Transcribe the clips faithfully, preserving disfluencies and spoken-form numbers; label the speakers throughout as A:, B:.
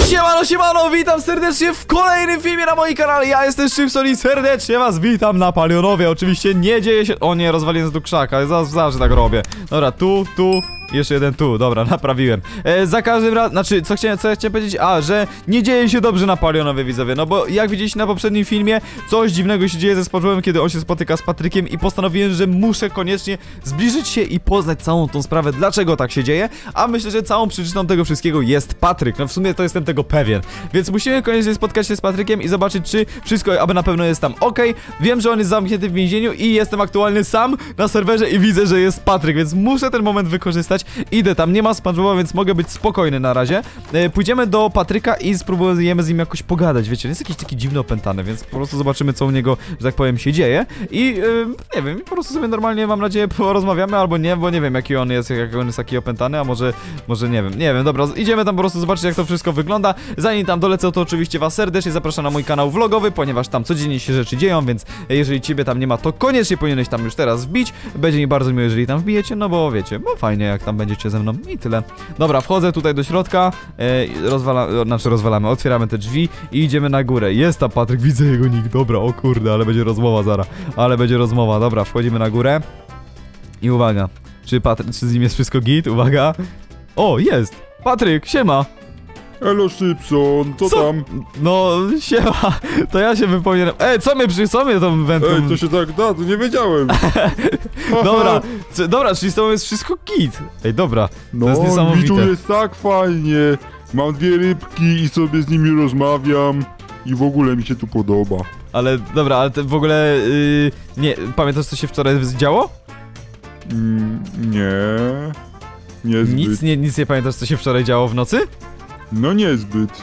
A: Siemano, siemano, witam serdecznie w kolejnym filmie na moim kanale. Ja jestem Szczypson i serdecznie was witam na Palionowie. Oczywiście nie dzieje się... O nie, rozwaliłem tu krzaka, zawsze, zawsze tak robię. Dobra, tu, tu, jeszcze jeden tu, dobra, naprawiłem. e, Za każdym razem, znaczy, co chciałem, co ja chciałem powiedzieć? A, że nie dzieje się dobrze na Palionowie, widzowie. No bo jak widzieliście na poprzednim filmie, coś dziwnego się dzieje ze SpongeBobem, kiedy on się spotyka z Patrykiem. I postanowiłem, że muszę koniecznie zbliżyć się i poznać całą tą sprawę, dlaczego tak się dzieje. A myślę, że całą przyczyną tego wszystkiego jest Patryk. No w sumie to jestem tego pewien. Więc musimy koniecznie spotkać się z Patrykiem i zobaczyć, czy wszystko, aby na pewno jest tam ok. Wiem, że on jest zamknięty w więzieniu i jestem aktualnie sam na serwerze i widzę, że jest Patryk, więc muszę ten moment wykorzystać. Idę tam, nie ma SpongeBoba, więc mogę być spokojny na razie. e, Pójdziemy do Patryka i spróbujemy z nim jakoś pogadać, wiecie, on jest jakiś taki dziwny opętany, więc po prostu zobaczymy, co u niego, że tak powiem, się dzieje. I e, nie wiem, po prostu sobie normalnie, mam nadzieję, porozmawiamy, albo nie, bo nie wiem, jaki on jest, jak on jest taki opętany, a może, może nie wiem, nie wiem, dobra, idziemy tam po prostu zobaczyć, jak to wszystko wygląda. Zanim tam dolecę, to oczywiście was serdecznie zapraszam na mój kanał vlogowy, ponieważ tam codziennie się rzeczy dzieją, więc jeżeli ciebie tam nie ma, to koniecznie powinieneś tam już teraz wbić. Będzie mi bardzo miło, jeżeli tam wbijecie, no bo wiecie, bo fajnie, jak tam będziecie ze mną i tyle. Dobra, wchodzę tutaj do środka, e, rozwala, znaczy rozwalamy, otwieramy te drzwi i idziemy na górę. Jest tam Patryk, widzę jego nick, dobra, o kurde, ale będzie rozmowa zaraz, ale będzie rozmowa, dobra, wchodzimy na górę i uwaga, czy Patryk, czy z nim jest wszystko git, uwaga, o, jest, Patryk, siema.
B: Elo Szczypson, co, co tam?
A: No, siema, to ja się wypominam. Ej, co mnie przy, co mnie tą wędką...
B: Ej, to się tak da, to nie wiedziałem.
A: Dobra, co, dobra, czyli z tobą jest wszystko git. Ej, dobra,
B: no,
A: to jest niesamowite.
B: No, jest tak fajnie. Mam dwie rybki i sobie z nimi rozmawiam. I w ogóle mi się tu podoba.
A: Ale, dobra, ale w ogóle, yy, nie, pamiętasz, co się wczoraj działo?
B: Mm, nie, niezbyt.
A: Nic, nie, nic nie pamiętasz, co się wczoraj działo w nocy?
B: No niezbyt.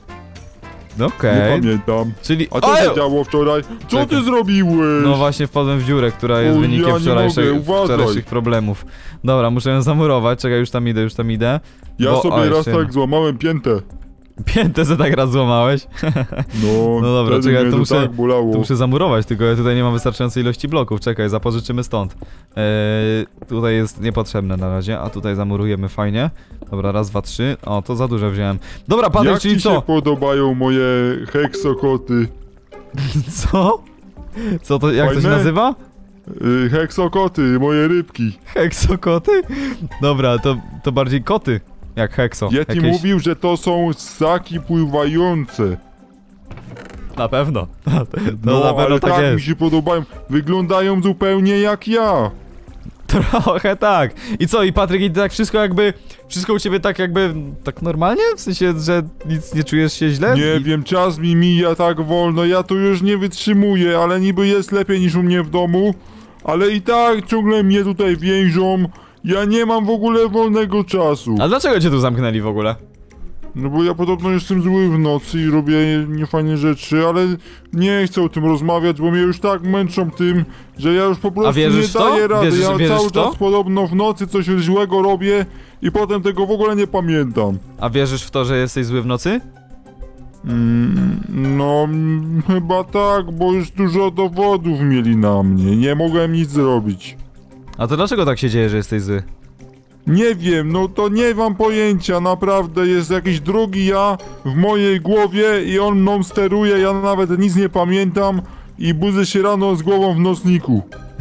A: No okej.
B: Okay. Nie pamiętam.
A: Czyli...
B: A co się działo wczoraj? Co Czekaj. ty zrobiłeś?
A: No właśnie wpadłem w dziurę, która jest o, wynikiem ja wczorajszych, wczorajszych problemów. Dobra, muszę ją zamurować. Czekaj, już tam idę, już tam idę.
B: Ja
A: bo,
B: sobie
A: o,
B: raz tak złamałem piętę.
A: Piętę se tak raz złamałeś?
B: No,
A: no dobra, czekaj, to muszę,
B: tak bolało.
A: to muszę zamurować, tylko ja tutaj nie mam wystarczającej ilości bloków. Czekaj, zapożyczymy stąd. Eee, tutaj jest niepotrzebne na razie, a tutaj zamurujemy fajnie. Dobra, raz, dwa, trzy. O, to za dużo wziąłem. Dobra, Patryk,
B: jak
A: czyli
B: ci
A: co?
B: Jak ci się podobają moje heksokoty?
A: Co? Co to, jak Fajne? to się nazywa?
B: Yy, heksokoty, moje rybki.
A: Heksokoty? Dobra, to, to bardziej koty. Jak hekso.
B: Ja ci
A: jakieś...
B: mówił, że to są ssaki pływające.
A: Na pewno. To
B: no,
A: na pewno
B: ale
A: tak,
B: tak
A: jest.
B: mi się podobają. Wyglądają zupełnie jak ja.
A: Trochę tak. I co, i Patryk, i tak wszystko jakby... Wszystko u ciebie tak jakby... Tak normalnie? W sensie, że nic nie czujesz się źle?
B: Nie
A: I...
B: wiem, czas mi mija tak wolno. Ja tu już nie wytrzymuję, ale niby jest lepiej niż u mnie w domu. Ale i tak ciągle mnie tutaj więzią. Ja nie mam w ogóle wolnego czasu.
A: A dlaczego cię tu zamknęli w ogóle?
B: No bo ja podobno jestem zły w nocy i robię niefajne rzeczy, ale nie chcę o tym rozmawiać, bo mnie już tak męczą tym, że ja już po prostu nie daję rady.
A: Wierzysz,
B: ja
A: wierzysz
B: cały
A: to?
B: czas podobno w nocy coś złego robię i potem tego w ogóle nie pamiętam.
A: A wierzysz w to, że jesteś zły w nocy?
B: Mm, no, mm, chyba tak, bo już dużo dowodów mieli na mnie. Nie mogłem nic zrobić.
A: A to dlaczego tak się dzieje, że jesteś zły?
B: Nie wiem, no to nie mam pojęcia, naprawdę jest jakiś drugi ja w mojej głowie i on mną steruje, ja nawet nic nie pamiętam i budzę się rano z głową w nocniku.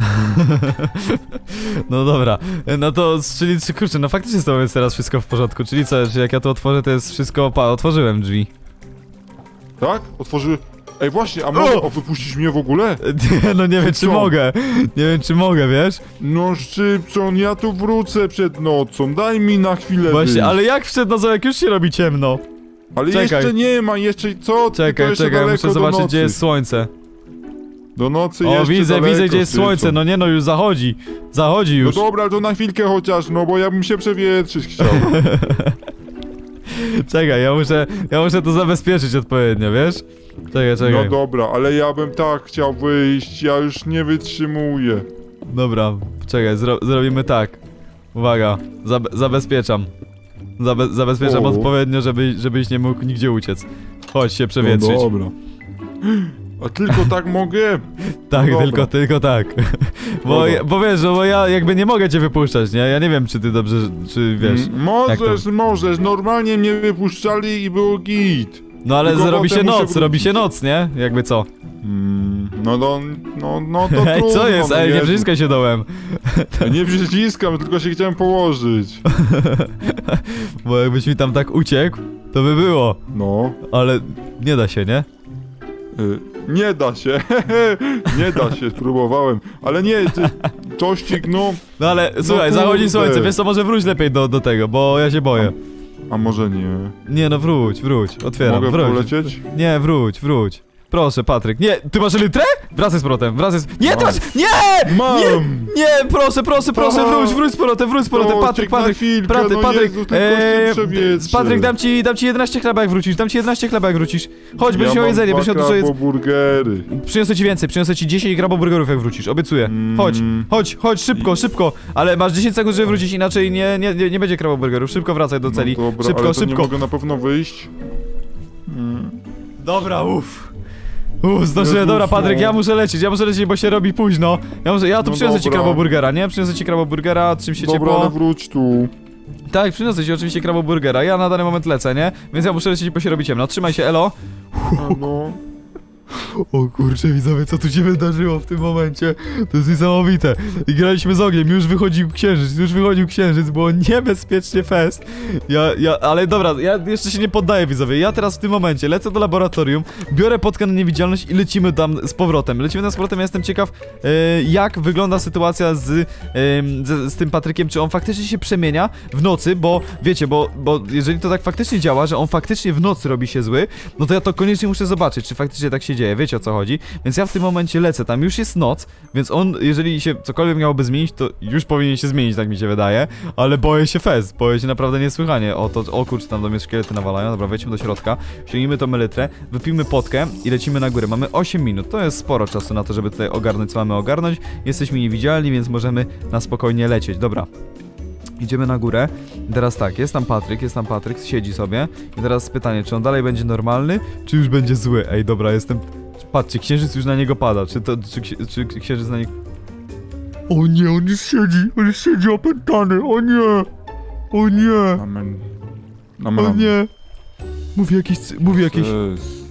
A: No dobra, no to, czyli, kurczę, no faktycznie z tobą jest teraz wszystko w porządku, czyli co, czy jak ja to otworzę, to jest wszystko, pa, otworzyłem drzwi.
B: Tak? Otworzy... Ej, właśnie, a mogę o, wypuścić mnie w ogóle?
A: No nie wiem, czy mogę. Nie wiem, czy mogę, wiesz?
B: No Szczypson, ja tu wrócę przed nocą, daj mi na chwilę
A: Właśnie,
B: wyjść.
A: ale jak przed nocą, jak już się robi ciemno?
B: Ale czekaj. jeszcze nie ma, jeszcze co?
A: Czekaj,
B: jeszcze
A: czekaj, muszę zobaczyć,
B: nocy.
A: gdzie jest słońce.
B: Do nocy
A: o,
B: jeszcze
A: widzę,
B: daleko,
A: widzę, gdzie jest
B: Szczypson.
A: słońce, no nie no, już zachodzi. Zachodzi już.
B: No dobra, to na chwilkę chociaż, no bo ja bym się przewietrzyć chciał.
A: Czekaj, ja muszę, ja muszę to zabezpieczyć odpowiednio, wiesz? Czekaj, czekaj.
B: No dobra, ale ja bym tak chciał wyjść, ja już nie wytrzymuję.
A: Dobra, czekaj, zro zrobimy tak. Uwaga, Zabe zabezpieczam. Zabe zabezpieczam o. odpowiednio, żeby, żebyś nie mógł nigdzie uciec. Chodź się przewietrzyć.
B: No dobra. A tylko tak mogę?
A: Tak,
B: No
A: tylko,
B: dobra.
A: tylko tak. Bo,
B: Dobra.
A: ja- bo wiesz, no, bo ja jakby nie mogę cię wypuszczać, nie? Ja nie wiem, czy ty dobrze, czy wiesz.
B: Mm, Możesz,
A: jak
B: możesz, normalnie mnie wypuszczali i było git.
A: No ale
B: tylko
A: zrobi się
B: potem muszę
A: noc, robi się
B: wrócić.
A: noc, nie? Jakby co?
B: Mm, no, no, no, no to
A: Ej,
B: trudno,
A: co jest?
B: no
A: Ej, nie
B: Jezu.
A: przyciskaj się dołem.
B: Ja nie przyciskam, tylko się chciałem położyć.
A: Bo jakbyś mi tam tak uciekł, to by było.
B: No,
A: Ale nie da się, nie?
B: y, nie da się, nie da się, spróbowałem. Ale nie, ty, tościk, no,
A: No ale słuchaj, zachodzi
B: kurde.
A: słońce, wiesz co, może wróć lepiej do, do tego, bo ja się boję.
B: a może nie.
A: Nie no, wróć, wróć, otwieram,
B: Mogę
A: wróć.
B: polecieć?
A: Nie, wróć, wróć. Proszę, Patryk. Nie, ty masz elytrę? Wracaj z powrotem, wracaj z... Nie,
B: Mam.
A: teraz! Nie!
B: Mam!
A: Nie! Nie, proszę, proszę, proszę,
B: Aha.
A: wróć, wróć z powrotem, wróć z powrotem,
B: To
A: Patryk,
B: czek na
A: Patryk,
B: chwilkę,
A: Patryk,
B: no
A: Patryk,
B: Jezu, tylko
A: eee,
B: z tym przewietrze.
A: Patryk, dam ci, dam ci jedenaście chleba jak wrócisz, dam ci jedenaście chleba jak wrócisz. Chodź, będziesz
B: ja
A: miał
B: mam
A: jedzenie,
B: dwa
A: będziesz miał dużo jedzenia.
B: burgery.
A: Przyniosę ci więcej, przyniosę ci dziesięć graboburgerów jak wrócisz, obiecuję.
B: Mm.
A: Chodź, chodź, chodź, szybko, szybko. Ale masz dziesięć sekund, żeby wrócić, inaczej nie, nie, nie, nie będzie graboburgerów. Szybko wracaj do celi.
B: No dobra,
A: szybko,
B: ale to
A: szybko.
B: nie mogę na pewno wyjść. Mm.
A: Dobra, uff. Uff, zdążyłem,
B: Jezus,
A: dobra Patryk,
B: no.
A: ja muszę lecieć, ja muszę lecieć, bo się robi późno. Ja muszę, ja tu
B: No
A: przyniosę ci
B: dobra.
A: kraboburgera, nie? Przyniosę ci kraboburgera, czym się
B: Dobra,
A: ciepło.
B: ale wróć tu.
A: Tak, przyniosę ci oczywiście kraboburgera, ja na dany moment lecę, nie? Więc ja muszę lecieć, bo się robi ciemno. Trzymaj się, elo.
B: A no.
A: O kurczę, widzowie, co tu się wydarzyło w tym momencie? To jest niesamowite. I graliśmy z ogniem, już wychodził księżyc, już wychodził księżyc, było niebezpiecznie fest. Ja, ja, ale dobra, ja jeszcze się nie poddaję, widzowie. Ja teraz w tym momencie lecę do laboratorium, biorę potkę na niewidzialność i lecimy tam z powrotem. Lecimy tam z powrotem, ja jestem ciekaw, e, jak wygląda sytuacja z, e, z, z tym Patrykiem, czy on faktycznie się przemienia w nocy, bo wiecie, bo, bo jeżeli to tak faktycznie działa, że on faktycznie w nocy robi się zły, no to ja to koniecznie muszę zobaczyć, czy faktycznie tak się dzieje, wiecie o co chodzi, więc ja w tym momencie lecę, tam już jest noc, więc on, jeżeli się cokolwiek miałoby zmienić, to już powinien się zmienić, tak mi się wydaje, ale boję się fest, boję się naprawdę niesłychanie, o to, o kurczę, tam do mnie szkielety nawalają, dobra, wejdźmy do środka, sięgnijmy tą elytrę, wypijmy potkę i lecimy na górę, mamy osiem minut, to jest sporo czasu na to, żeby tutaj ogarnąć, co mamy ogarnąć, jesteśmy niewidzialni, więc możemy na spokojnie lecieć, dobra. Idziemy na górę. Teraz tak, jest tam Patryk, jest tam Patryk, siedzi sobie. I teraz pytanie, czy on dalej będzie normalny, czy już będzie zły? Ej, dobra, jestem... Patrzcie, księżyc już na niego pada. Czy to, czy, ksi- czy księżyc na niego... O nie, on już siedzi, on już siedzi opętany, o nie! O nie!
B: Amen.
A: O
B: Amen.
A: nie! Mówi jakieś... Mówi jakieś...
B: Cześć.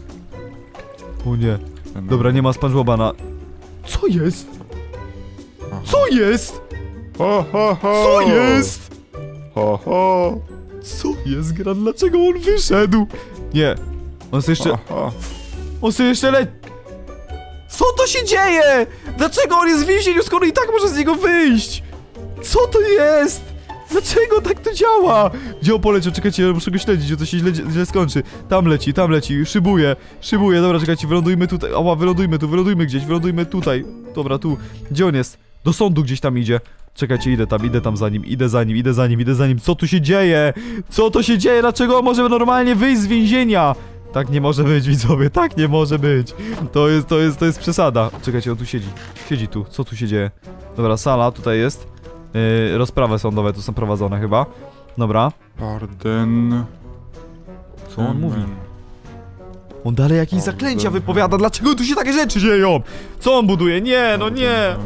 A: O nie. Dobra, nie ma SpongeBoba na... Co jest?
B: Aha.
A: Co jest?
B: Ho, ho, ho.
A: Co jest?
B: Ho, ho.
A: Co jest, Gran? Dlaczego on wyszedł? Nie. On sobie jeszcze...
B: Ha, ha.
A: On sobie jeszcze le... Co to się dzieje? Dlaczego on jest w więzieniu, skoro i tak może z niego wyjść? Co to jest? Dlaczego tak to działa? Gdzie on poleciał? Czekajcie, ja muszę go śledzić, bo to się źle, źle skończy. Tam leci, tam leci, szybuje, szybuje. Dobra, czekajcie, wylądujmy tutaj. Ała, wylądujmy tu, wylądujmy gdzieś, wylądujmy tutaj. Dobra, tu. Gdzie on jest? Do sądu gdzieś tam idzie. Czekajcie, idę tam, idę tam za nim, idę za nim, idę za nim, idę za nim. Co tu się dzieje? Co to się dzieje? Dlaczego on może normalnie wyjść z więzienia? Tak nie może być, widzowie, tak nie może być. To jest, to jest, to jest przesada. Czekajcie, on tu siedzi. Siedzi tu. Co tu się dzieje? Dobra, sala tutaj jest. Yy, rozprawy sądowe tu są prowadzone chyba. Dobra.
B: Pardon.
A: Co on
B: Amen.
A: mówi? On dalej jakieś zaklęcia wypowiada. Dlaczego tu się takie rzeczy dzieją? Co on buduje? Nie, no nie.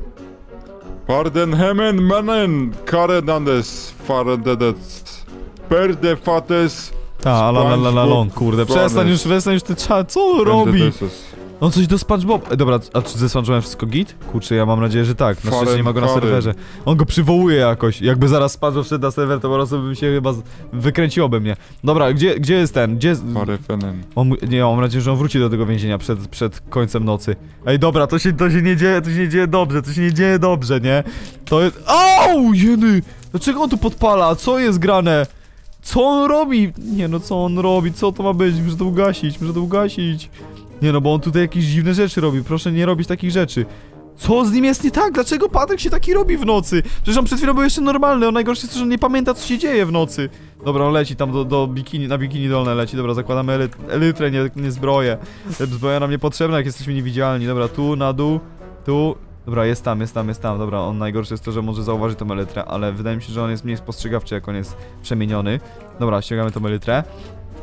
B: Pardon hemen manen karenandes farededet perde fates
A: Ta, la la la la long, kurde,
B: SpongeBob
A: przestań już, przestań już ty cza, co on robi?
B: Endedeses.
A: On coś do SpongeBob. E, dobra, a czy ze SpongeBobem wszystko git? Kurczę, ja mam nadzieję, że tak. Na szczęście nie ma go na
B: Faren,
A: serwerze. On go przywołuje jakoś. Jakby zaraz SpongeBob wszedł na serwer, to po prostu bym się chyba z... wykręciłoby mnie. Dobra, gdzie, gdzie jest ten? Gdzie jest...
B: Farefenen.
A: On, mu- nie, mam nadzieję, że on wróci do tego więzienia przed, przed końcem nocy. Ej, dobra, to się, to się nie dzieje, to się nie dzieje dobrze, to się nie dzieje dobrze, nie? To jest... Au, jeny! Dlaczego on tu podpala? Co jest grane? Co on robi? Nie no, co on robi? Co to ma być? Muszę to ugasić, muszę to ugasić. Nie no, bo on tutaj jakieś dziwne rzeczy robi, proszę nie robić takich rzeczy. Co z nim jest nie tak? Dlaczego Patryk się taki robi w nocy? Przecież on przed chwilą był jeszcze normalny, on najgorsze jest to, że nie pamięta, co się dzieje w nocy. Dobra, on leci tam do, do bikini, na bikini dolne leci, dobra, zakładamy ely, elytrę, nie, nie zbroję. Zbroja nam niepotrzebna, jak jesteśmy niewidzialni. Dobra, tu, na dół, tu. Dobra, jest tam, jest tam, jest tam, dobra, on najgorsze jest to, że może zauważyć tą elytrę, ale wydaje mi się, że on jest mniej spostrzegawczy, jak on jest przemieniony. Dobra, ściągamy tą elytrę.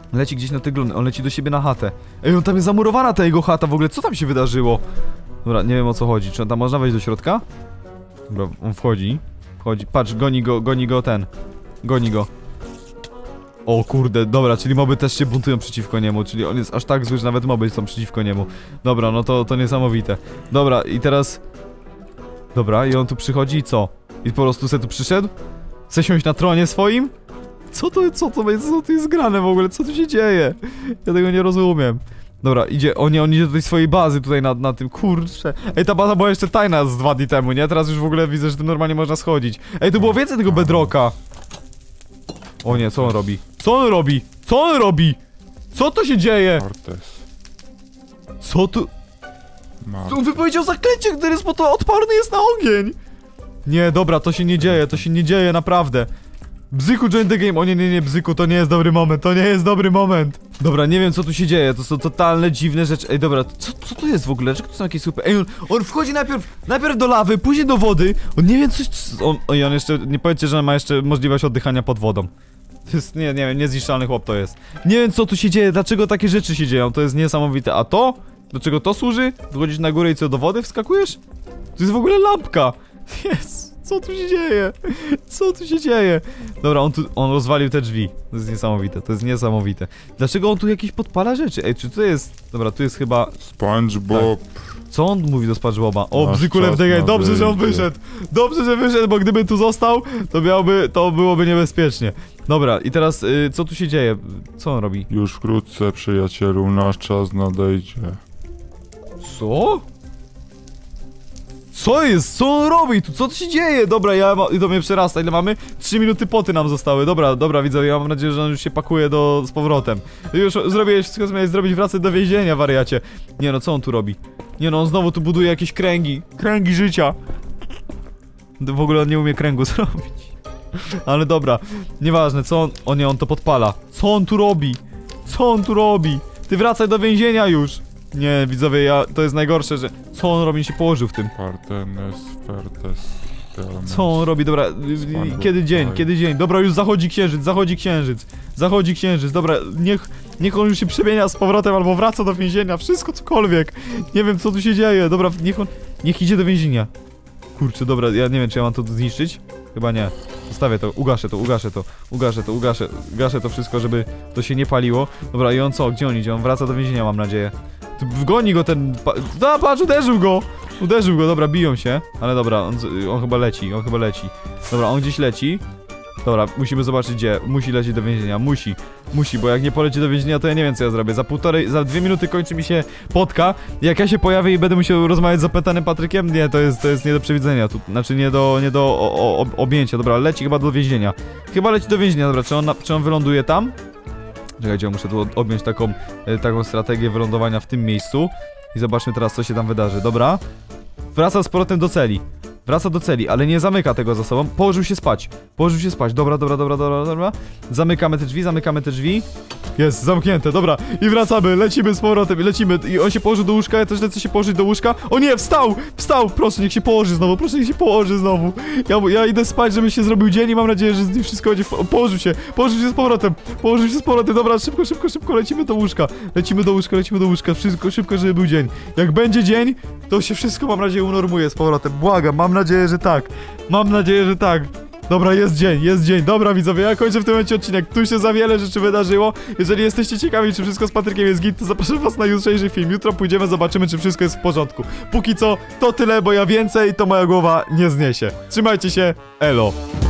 A: Leci gdzieś na te glony, on leci do siebie na chatę. Ej, on tam jest zamurowana ta jego chata w ogóle, co tam się wydarzyło? Dobra, nie wiem o co chodzi, czy tam można wejść do środka? Dobra, on wchodzi. Wchodzi, patrz, goni go, goni go ten. Goni go. O kurde, dobra, czyli moby też się buntują przeciwko niemu, czyli on jest aż tak zły, że nawet moby są przeciwko niemu. Dobra, no to, to niesamowite. Dobra, i teraz... Dobra, i on tu przychodzi i co? I po prostu se tu przyszedł? Chce siąść na tronie swoim? Co to, co to jest, co to jest grane w ogóle? Co tu się dzieje? Ja tego nie rozumiem. Dobra, idzie, o nie, on idzie do tej swojej bazy tutaj na, na tym, kurczę. Ej, ta baza była jeszcze tajna z dwa dni temu, nie? Teraz już w ogóle widzę, że tu normalnie można schodzić. Ej, tu było więcej tego bedrocka. O nie, co on robi? Co on robi? Co on robi? Co to się dzieje?
B: Cortez.
A: Co tu?
B: Ma...
A: On wypowiedział zaklęcie, który jest po to odporny jest na ogień. Nie, dobra, to się nie dzieje, to się nie dzieje, naprawdę. Bzyku join the game, o nie, nie, nie, Bzyku, to nie jest dobry moment, to nie jest dobry moment. Dobra, nie wiem co tu się dzieje, to są totalne dziwne rzeczy. Ej, dobra, co, co to jest w ogóle? Dlaczego to są jakieś super... Ej, on, on wchodzi najpierw, najpierw do lawy, później do wody. On nie wie coś... On, oj, on jeszcze, nie powiedzcie, że ma jeszcze możliwość oddychania pod wodą. To jest, nie, nie wiem, niezniszczalny chłop to jest. Nie wiem co tu się dzieje, dlaczego takie rzeczy się dzieją, to jest niesamowite. A to? Do czego to służy? Wychodzisz na górę i co, do wody wskakujesz? To jest w ogóle lampka. Jest. Co tu się dzieje? Co tu się dzieje? Dobra, on tu, on rozwalił te drzwi. To jest niesamowite, to jest niesamowite. Dlaczego on tu jakieś podpala rzeczy? Ej, czy to jest... Dobra, tu jest chyba...
B: SpongeBob.
A: Co on mówi do SpongeBoba? O,
B: Nasz
A: Bzyku
B: czas
A: left the gate. Dobrze, że on
B: nadejdzie.
A: wyszedł. Dobrze, że wyszedł, bo gdyby tu został, to miałby... To byłoby niebezpiecznie. Dobra, i teraz, y, co tu się dzieje? Co on robi?
B: Już wkrótce, przyjacielu, nasz czas nadejdzie.
A: Co? Co jest? Co on robi tu? Co tu się dzieje? Dobra, ja ma... to mnie przerasta. Ile mamy? Trzy minuty poty nam zostały. Dobra, dobra, widzę. Ja mam nadzieję, że on już się pakuje do... z powrotem. Już zrobiłeś wszystko, co miałeś zrobić. Wracaj do więzienia, wariacie. Nie no, co on tu robi? Nie no, on znowu tu buduje jakieś kręgi. Kręgi życia. W ogóle on nie umie kręgu zrobić. Ale dobra, nieważne, co on... O nie, on to podpala. Co on tu robi? Co on tu robi? Ty wracaj do więzienia już. Nie, widzowie, ja... to jest najgorsze, że... Co on robi? się położył w tym.
B: Partenes, Fertes, Telemes.
A: Co on robi? Dobra, kiedy dzień, kiedy dzień? Dobra, już zachodzi księżyc, zachodzi księżyc. Zachodzi księżyc, dobra, niech... Niech on już się przemienia z powrotem albo wraca do więzienia, wszystko cokolwiek. Nie wiem, co tu się dzieje, dobra, niech on... Niech idzie do więzienia. Kurczę, dobra, ja nie wiem, czy ja mam to zniszczyć? Chyba nie. Zostawię to, ugaszę to, ugaszę to, ugaszę to, ugaszę, ugaszę to wszystko, żeby to się nie paliło. Dobra, i on co? Gdzie on idzie? On wraca do więzienia, mam nadzieję. Tu wgoni go ten... Pa... Da, patrz, uderzył go! Uderzył go, dobra, biją się. Ale dobra, on, on chyba leci, on chyba leci. Dobra, on gdzieś leci. Dobra, musimy zobaczyć gdzie. Musi lecieć do więzienia, musi. Musi, bo jak nie poleci do więzienia, to ja nie wiem co ja zrobię. Za półtorej, za dwie minuty kończy mi się podka. Jak ja się pojawię i będę musiał rozmawiać z zapętanym Patrykiem, nie, to jest, to jest nie do przewidzenia. Tu, znaczy nie do, nie do o, o, objęcia. Dobra, leci chyba do więzienia. Chyba leci do więzienia, dobra, czy on, na, czy on wyląduje tam? Czekajcie, muszę tu objąć taką, taką strategię wylądowania w tym miejscu. I zobaczmy teraz co się tam wydarzy, dobra? Wraca z powrotem do celi. Wraca do celi, ale nie zamyka tego za sobą. Położył się spać. Położył się spać. Dobra, dobra, dobra, dobra, dobra. Zamykamy te drzwi, zamykamy te drzwi. Jest, zamknięte, dobra. I wracamy, lecimy z powrotem i lecimy. I on się położył do łóżka, ja też lecę się położyć do łóżka. O nie, wstał! Wstał! Proszę, niech się położy znowu, proszę, niech się położy znowu. Ja, ja idę spać, żeby się zrobił dzień i mam nadzieję, że z nim wszystko będzie... O, położył się, położył się z powrotem. Położył się z powrotem, dobra, szybko, szybko, szybko, lecimy do łóżka. Lecimy do łóżka, lecimy do łóżka, wszystko szybko, żeby był dzień. Jak będzie dzień, to się wszystko, mam nadzieję, unormuje z powrotem. Błagam, mam nadzieję, że tak. Mam nadzieję, że tak. Dobra, jest dzień, jest dzień. Dobra, widzowie, ja kończę w tym momencie odcinek. Tu się za wiele rzeczy wydarzyło. Jeżeli jesteście ciekawi, czy wszystko z Patrykiem jest git, to zapraszam was na jutrzejszy film. Jutro pójdziemy, zobaczymy, czy wszystko jest w porządku. Póki co, to tyle, bo ja więcej, to moja głowa nie zniesie. Trzymajcie się, elo.